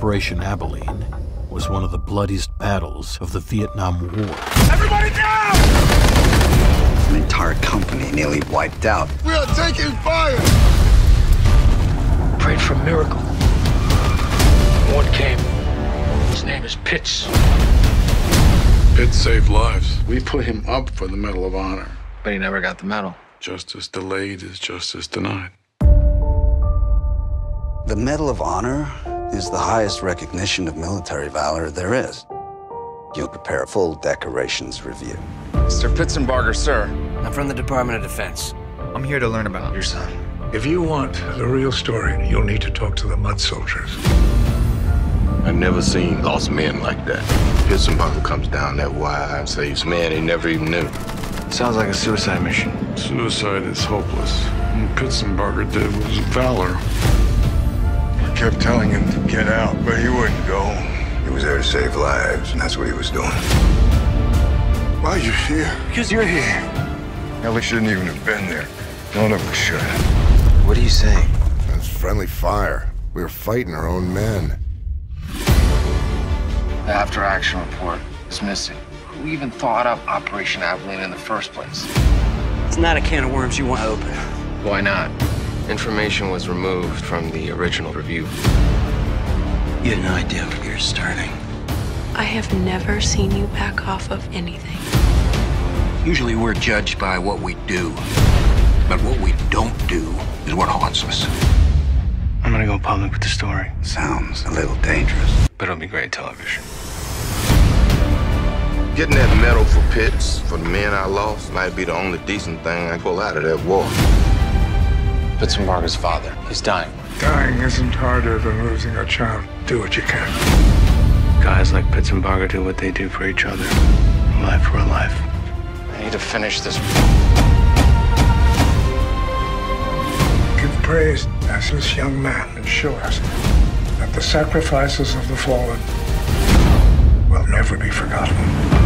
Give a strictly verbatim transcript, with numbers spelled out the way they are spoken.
Operation Abilene was one of the bloodiest battles of the Vietnam War. Everybody down! An entire company nearly wiped out. We are taking fire! Prayed for a miracle. One came. His name is Pitts. Pitts saved lives. We put him up for the Medal of Honor. But he never got the medal. Justice delayed is justice denied. The Medal of Honor is the highest recognition of military valor there is. You'll prepare a full decorations review. Mister Pitsenbarger, sir. I'm from the Department of Defense. I'm here to learn about your son. If you want the real story, you'll need to talk to the mud soldiers. I've never seen lost men like that. Pitsenbarger comes down that wire and saves men he never even knew. Sounds like a suicide mission. Suicide is hopeless. What Pitsenbarger did was valor. I kept telling him to get out, but he wouldn't go. He was there to save lives, and that's what he was doing. Why are you here? Because you're here. Ellie shouldn't even have been there. None of us should. What are you saying? That's friendly fire. We were fighting our own men. The after-action report is missing. Who even thought up Operation Abilene in the first place? It's not a can of worms you want to open. Why not? Information was removed from the original review. You have no idea where you're starting. I have never seen you back off of anything. Usually we're judged by what we do, but what we don't do is what haunts us. I'm gonna go public with the story. Sounds a little dangerous. But it'll be great television. Getting that medal for Pitts, for the men I lost, might be the only decent thing I pull out of that war. Pitsenbarger's father. He's dying. Dying isn't harder than losing a child. Do what you can. Guys like Pitsenbarger do what they do for each other. A life for a life. I need to finish this. Give praise as this young man and show us that the sacrifices of the fallen will never be forgotten.